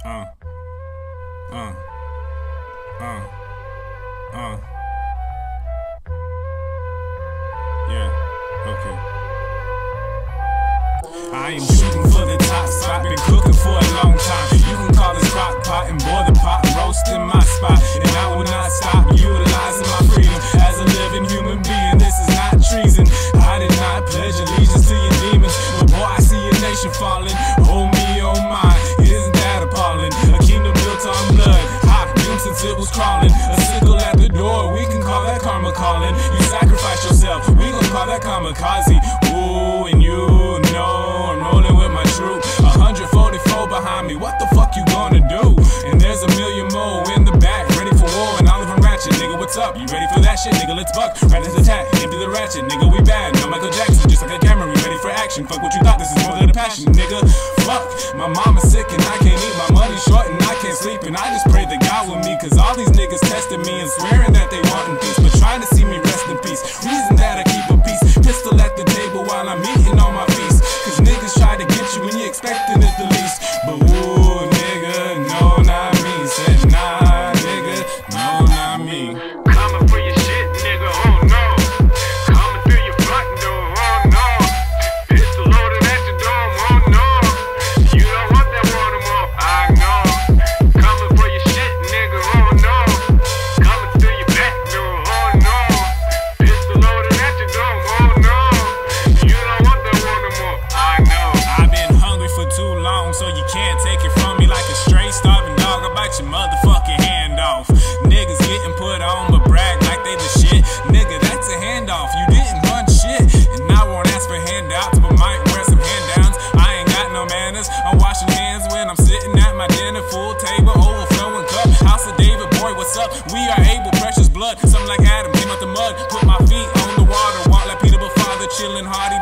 Uh. Yeah, okay. I am shooting for the top spot, been cooking for a long time. You can call this crock pot and boil the pot, roasting my spot. And I will not stop utilizing my freedom as a living human being. This is not treason. I did not pledge allegiance to your demons, but boy, I see your nation falling. Oh me, oh my, isn't that appalling? A kingdom built on blood, hot doomed since it was crawling. A sickle at the door, we can call that karma calling. You sacrifice yourself, we gon' call that kamikaze. Ooh, and you know I'm rolling with my troop. 144 behind me, what the fuck you gonna do? And there's a million more in the back, ready for war, and all of them ratchet. Nigga, what's up? You ready for that shit? Nigga, let's buck. Right as attack, empty the ratchet. Nigga, we bad. No Michael Jackson, just like a camera, we ready for action. Fuck what you thought, this is more than a passion, nigga. Fuck, my mama's sick and I can't eat, my money's short and I can't sleep. And I just pray that God with me, cause all these niggas testing me and swearing that they wantin' peace, but trying to see me rest in peace. Reason that I keep a peace, pistol at the table while I'm eating on my feast. Cause niggas try to get you when you expecting it the least. But ooh, nigga, no, not me. Said nah, nigga, no, not me. Coming for your shit, nigga, oh no. Coming through your front door, oh no. Pistol loaded at your dome, oh no. You don't want that water more, I know. Coming for your shit, nigga, oh no. Coming through your back door, oh no. Pistol loaded at your dome, oh no. You don't want that water more, I know. I've been hungry for too long, so you can't take it from me like a stray starving dog. I bite your motherfucking hand off. Niggas getting put on but brag like they the shit. Nigga, that's a handoff. You didn't run shit, and I won't ask for handouts, but might wear some hand downs. I ain't got no manners. I'm washing hands when I'm sitting at my dinner, full table, overflowing cup. House of David, boy, what's up? We are able, precious blood. Something like Adam came out the mud. Put my feet on the water, walk like Peter, but Father, chillin' hardy.